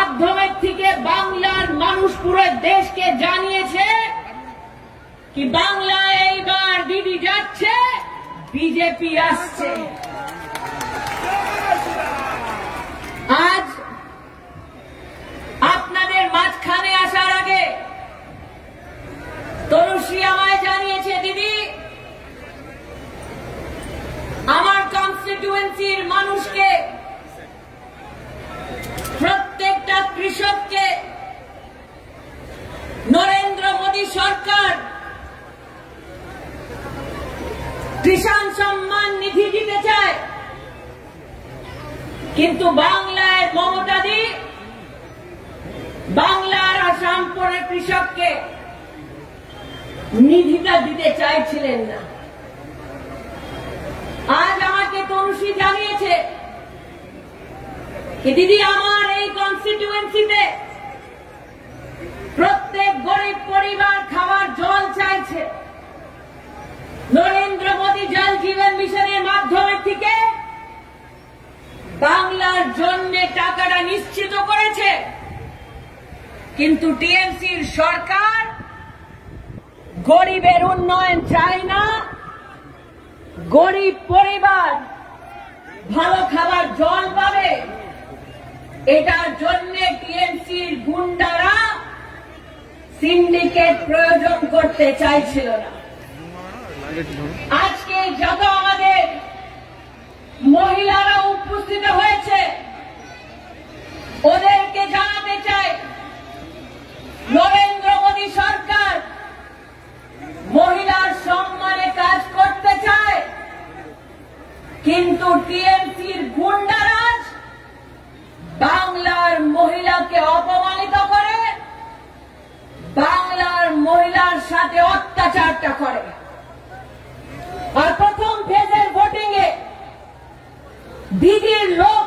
মাধ্যমের থেকে বাংলার মানুষ পুরো দেশকে জানিয়েছে কি বাংলায় এইবার দিদি যাচ্ছে, বিজেপি আসছে। আজ আপনাদের মাঝখানে আসার আগে তনুশ্রী আমায় জানিয়েছে, দিদি আমার কনস্টিটিউয়েন্সির মানুষকে, প্রত্যেকটা কৃষককে নরেন্দ্র মোদী সরকার কিষাণ সম্মান নিধি দিতে চায়, কিন্তু বাংলায় মমতা দি বাংলার আসামপুরের কৃষককে নিধিটা দিতে চাইছিলেন না। আজ আমাকে তনুশ্রী জানিয়েছে कि दीदी আমার এই কনস্টিটিউয়েন্সিতে প্রত্যেক গরিব পরিবার খাবার জল চাইছে। নরেন্দ্র মোদী জল জীবন মিশনের মাধ্যমে থেকে বাংলার জন্য টাকাটা নিশ্চিত করেছে, কিন্তু টিএমসির সরকার গরিবের উন্নয়ন চায় না, গরিব পরিবার ভালো খাবার জল পাবে এটার জন্য টিএমসির গুন্ডারা সিন্ডিকেট প্রয়োজন করতে চাইছিল না। আজকে যত আমাদের মহিলারা উপস্থিত হয়েছে ওদেরকে জানাতে চাই, নরেন্দ্র মোদী সরকার মহিলার সম্মানে কাজ করতে চায়, কিন্তু টিএমসির গুন্ডারাজ বাংলার মহিলাকে অপমানিত করে, বাংলার মহিলার সাথে অত্যাচারটা করে। আর প্রথম ফেজের ভোটিং এ দিদির লোক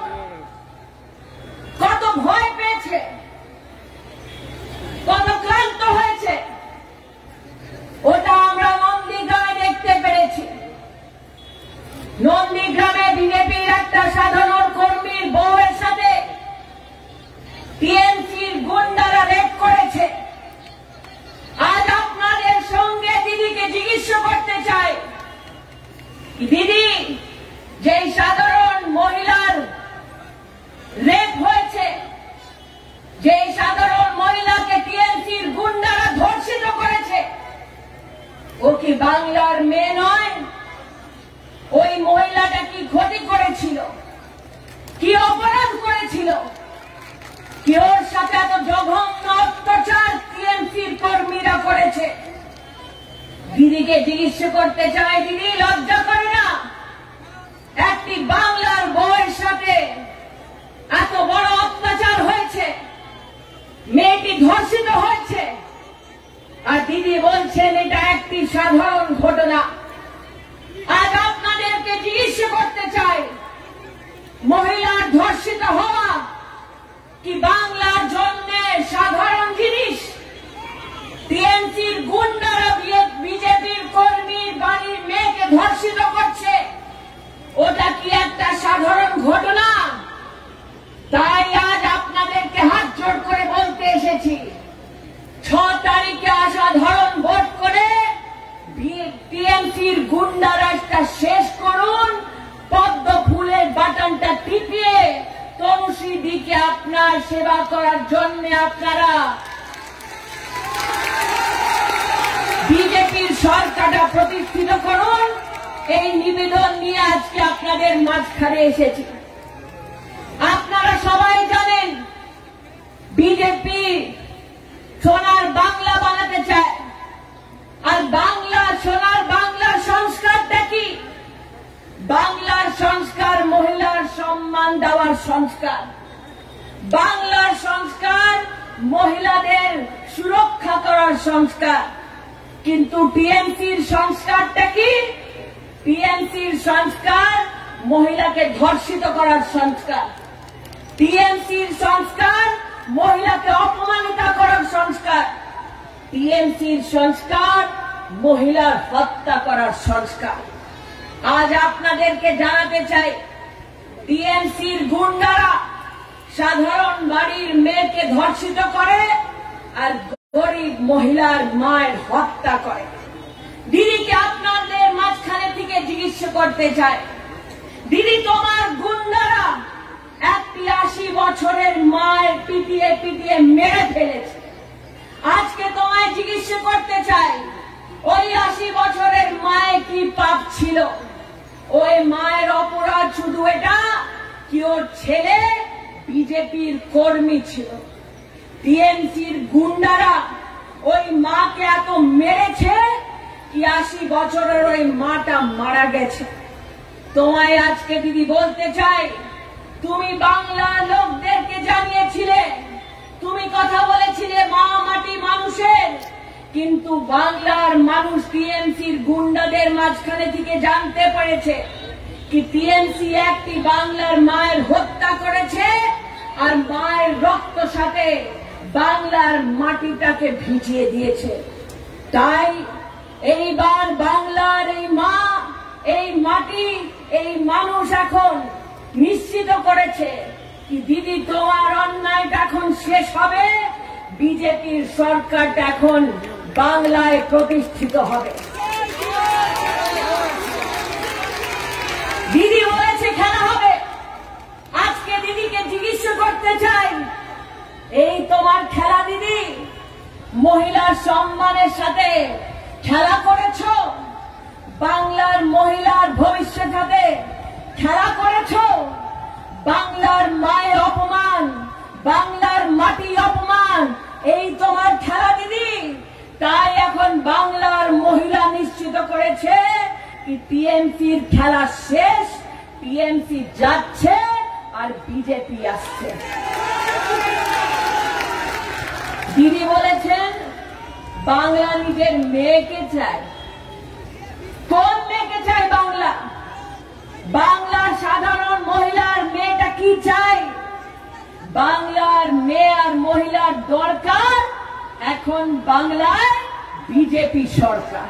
কত ভয় পেয়েছে, কত ক্লান্ত হয়েছে, ওটা আমরা নন্দীগ্রামে দেখতে পেরেছি। নন্দীগ্রামে বিজেপির একটা সাধারণ কর্মীর বউয়ের সাথে টিএমসির গুন্ডারা রেপ করেছে। আজ আপনাদের সঙ্গে দিদিকে জিজ্ঞাসা করতে চাই, দিদি যে সাধারণ মহিলার রেপ হয়েছে, যে সাধারণ মহিলাকে টিএমসির গুন্ডারা ধর্ষিত করেছে, ও কি বাংলার মেয়ে নয়? ওই মহিলাটা কি ক্ষতি করেছিল, কি অপরাধ করেছিল, কি ওর সাথে এত জঘন্য অত্যাচার টিএমসির কর্মীরা করেছে? দিদিকে জিজ্ঞাসা করতে চাই, দিদি লজ্জা করে না? একটি বাংলার বউয়ের সাথে এত বড় অত্যাচার হয়েছে, মেয়েটি ধর্ষিত হয়েছে, আর দিদি বলছেন এটা একটি সাধারণ ঘটনা। আজ আপনাদেরকে জিজ্ঞাসা করতে চাই, মহিলার ধর্ষিত হওয়া কি বাংলার জন্য সাধারণ জিনিস? টিএমসির গুন্ডারা বিজেপির কর্মীর বাড়ির মেয়েকে ধর্ষিত করছে, ওটা কি একটা সাধারণ ঘটনা? তাই আজ আপনাদেরকে হাত জোড় করে বলতে এসেছি, 6 তারিখে অসাধারণ ভোট করে টিএমসির গুন্ডারাজটা শেষ করুন, পদ্ম ফুলের বাটনটা টিপিয়ে তনুশ্রী দিকে আপনার সেবা করার জন্য আপনারা বিজেপির সরকারটা প্রতিষ্ঠিত করুন। এই নিবেদন নিয়ে আজকে আপনাদের মাঝখানে এসেছি। আপনারা সবাই জানেন বিজেপি সোনার বাংলা বানাতে চায়, আর বাংলা সোনার বাংলার সংস্কারটা কি? বাংলার সংস্কার মহিলার সম্মান দেওয়ার সংস্কার, বাংলার সংস্কার মহিলাদের সুরক্ষা করার সংস্কার। কিন্তু টিএমসির সংস্কারটা কি? টিএমসির সংস্কার মহিলাকে ধর্ষিত করার সংস্কার, টিএমসির সংস্কার মহিলাকে অপমানিত করার সংস্কার, টিএমসির সংস্কার মহিলার হত্যা করার সংস্কার। আজ আপনাদেরকে জানাতে চাই, টিএমসির গুন্ডারা সাধারণ বাড়ির মেয়েকে ধর্ষিত করে আর গরিব মহিলার মায়ের হত্যা করে। দিদিকে আপনাদের মাঝখানে থেকে জিজ্ঞেস করতে চাই, দিদি তোমার গুন্ডারা একটি 80 বছরের মায়ের পিটিয়ে পিটিয়ে মেরে ফেলেছে। আজকে তোমায় জিজ্ঞেস করতে চাই, ওই 80 বছরের মায়ের কি পাপ ছিল? ওই মায়ের অপরাধ শুধু এটা কি ওর ছেলে বিজেপির কর্মী ছিল। টিএমসির গুন্ডারা ওই মাকে এত মেরেছে কি 80 বছরের ওই মাটা মারা গেছে। তোমায় আজকে দিদি বলতে চাই, তুমি বাংলার লোকদেরকে জানিয়েছিলে, তুমি কথা বলেছিলে মা মাটি মানুষের, কিন্তু বাংলার মানুষ টিএমসির গুন্ডাদের মাঝখানে থেকে জানতে পেরেছে কি টিএমসি একটি বাংলার মায়ের হত্যা করেছে আর মায়ের রক্ত সাথে বাংলার মাটিটাকে ভিজিয়ে দিয়েছে। তাই এইবার বাংলার এই মা, এই মাটি, এই মানুষ এখন নিশ্চিত করেছে কি দিদি তোমার অন্যায়টা এখন শেষ হবে, বিজেপির সরকারটা এখন বাংলায় প্রতিষ্ঠিত হবে। দিদি বলেছে খেলা হবে। আজকে দিদিকে জিজ্ঞেস করতে চাই, এই তোমার খেলা দিদি? মহিলার সম্মানের সাথে খেলা করেছ, বাংলার মহিলার ভবিষ্যৎ সাথে খেলা করেছ, বাংলার মায়ের অপমান, বাংলার মাটি অপমান, এই তোমার খেলা দিদি? তাই এখন বাংলার মহিলা নিশ্চিত করেছে কি টিএমসির খেলা শেষ, টিএমসি যাচ্ছে আর বিজেপি আসছে। দিদি বলেছেন বাংলা নিজের মেয়েকে চায়। কোন মেয়েকে চায় বাংলা? বাংলার সাধারণ মহিলার মেয়েটা কি চায়? বাংলার মেয়ে আর মহিলার দরকার এখন বাংলায় বিজেপি সরকার।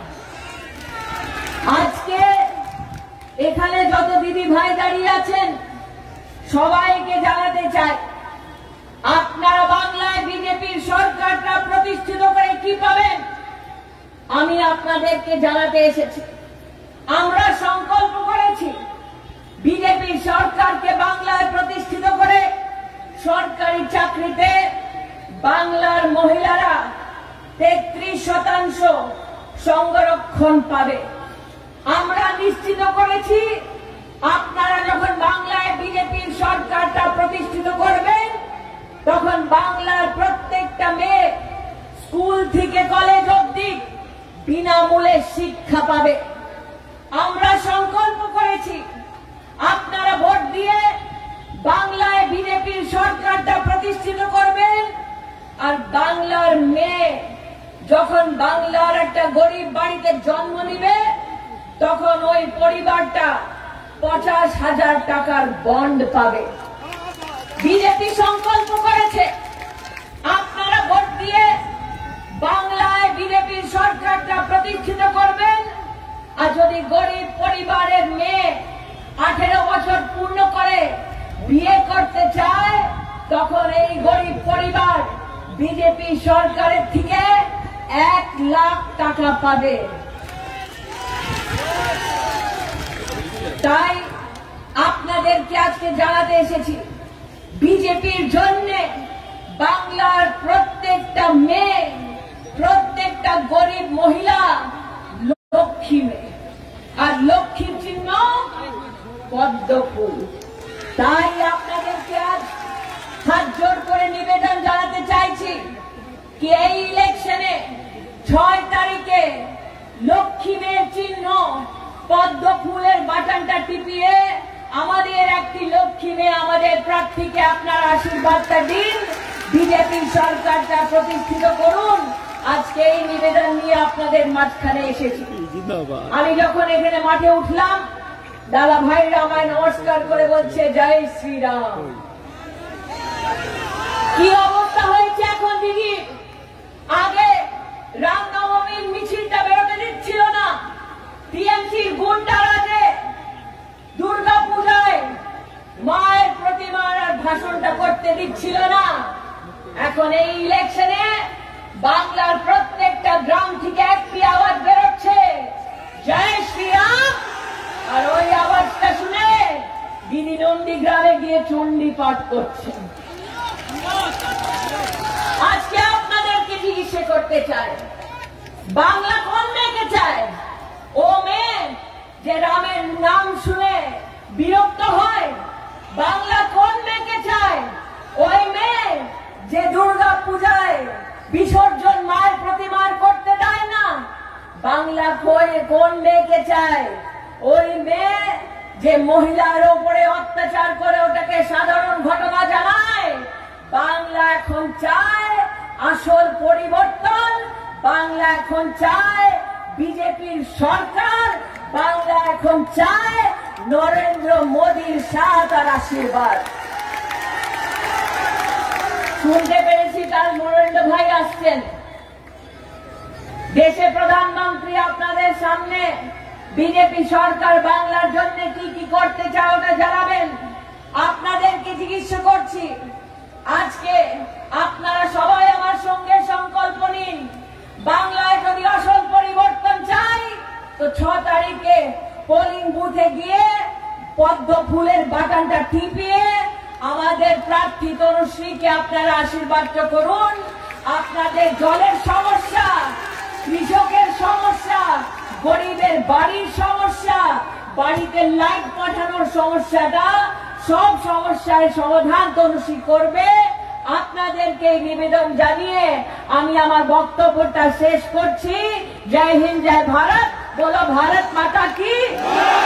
আজকে এখানে যত দিদি ভাই দাঁড়িয়ে আছেন সবাইকে জানাতে চাই, আপনারা বাংলায় বিজেপির সরকারটা প্রতিষ্ঠিত করে কি পাবেন? আমি আপনাদেরকে জানাতে এসেছি, আমরা সংকল্প করেছি বিজেপির সরকারকে বাংলায় প্রতিষ্ঠিত করে সরকারি চাকরিতে বাংলার মহিলারা 33% সংরক্ষণ পাবে। আমরা নিশ্চিত করেছি আপনারা যখন বাংলায় বিজেপির সরকারটা প্রতিষ্ঠিত করবেন তখন বাংলার প্রত্যেকটা মেয়ে স্কুল থেকে কলেজ অবধি বিনামূল্যে শিক্ষা পাবে। আমরা সংকল্প করেছি আপনারা ভোট দিয়ে বাংলায় বিজেপির সরকারটা প্রতিষ্ঠিত করবেন আর বাংলার মেয়ে যখন বাংলার একটা গরিব বাড়িতে জন্ম নিবে তখন ওই পরিবারটা 50,000 টাকার বন্ড পাবে। বিজেপি সংকল্প করেছে আপনারা ভোট দিয়ে বাংলায় বিজেপির সরকারটা প্রতিষ্ঠিত করবেন আর যদি গরিব পরিবারের মেয়ে 18 বছর পূর্ণ করে বিয়ে করতে চায় তখন এই গরিব পরিবার বিজেপি সরকারের থেকে 1 লাখ টাকা পাবে। তাই আপনাদেরকে আজকে জানাতে এসেছি বিজেপির জন্য বাংলার প্রত্যেকটা মেয়ে, প্রত্যেকটা গরিব মহিলা লক্ষ্মী মেয়ে, আর লক্ষ্মীর চিহ্ন পদ্ম ফুল। তাই আপনাদেরকে আজ হাত জোর করে নিবেদন জানাতে চাইছি কি এই ইলেকশনে 6 তারিখে লক্ষ্মী মেয়ের চিহ্ন পদ্ম ফুলের বাটনটা টিপিয়ে আমাদের একটি লক্ষ্মী মেয়ে আমাদের প্রার্থীকে আপনার আশীর্বাদটা দিন, বিজেপি সরকারটা প্রতিষ্ঠিত করুন। আজকে এই নিবেদন নিয়ে আপনাদের মাঝখানে এসেছি। আমি যখন এখানে মাঠে উঠলাম দাদা ভাইরা আমায় নমস্কার করে বলছে জয় শ্রীরাম। কি অবস্থা হয়েছে এখন দিদি? আগে রামনবমীর মিছিলটা বেরোতে দিচ্ছিল না, টিএমসির গুন্ডারা যে দুর্গা পূজায় মায়ের প্রতিমার ভাষণটা করতে উচিত ছিল না। এখন এই ইলেকশনে বাংলার প্রত্যেকটা গ্রাম থেকে একটি আওয়াজ বেরোচ্ছে, জয় শ্রীরাম। আর ওই আওয়াজটা শুনে দিদি নন্দীগ্রামে গিয়ে চণ্ডী পাঠ করছেন। আজকে আপনাদেরকে জিজ্ঞেস করতে চাই, বাংলা কোন মেয়েকে চায়? ও মেয়ে যে রামের নাম শুনে বিরক্ত হয়। বাংলা কোন মেয়েকে চায়? ওই মেয়ে যে দুর্গা পূজায় বিসর্জন মায়ের প্রতিমার করতে দেয় না। বাংলা কোন মেয়েকে চায়? ওই মেয়ে যে মহিলার উপরে অত্যাচার করে ওটাকে সাধারণ ঘটনা জানায়। বাংলা এখন চায় আসল পরিবর্তন। বাংলা এখন চায় বিজেপির সরকার। বাংলা এখন চায় নরেন্দ্র মোদীর সাথ আর আশীর্বাদ। শুনতে পেরেছি কাল নরেন্দ্র ভাই আসছেন। দেশে প্রধানমন্ত্রী আপনাদের সামনে বিজেপি সরকার বাংলার জন্য কি কি করতে চায় ওটা জানাবেন। আপনাদেরকে জিজ্ঞেস করছি, আজকে আপনারা সবাই আমার সঙ্গে সংকল্প নিন, বাংলায় যদি আসল পরিবর্তন চাই তো 6 তারিখে পোলিং বুথে গিয়ে পদ্ম ফুলের বাটনটা টিপিয়ে আমাদের প্রার্থী তনুশ্রীকে আপনারা আশীর্বাদ করুন। আপনাদের জলের সমস্যা, কৃষকের সমস্যা, গরিবের বাড়ির সমস্যা, বাড়িতে লাইট পাঠানোর সমস্যাটা, সব সমস্যার সমাধান তনুশ্রী করবে। আপনাদেরকে নিবেদন জানিয়ে আমি আমার বক্তব্যটা শেষ করছি। জয় হিন্দ, জয় ভারত। বলো ভারত মাতা কি।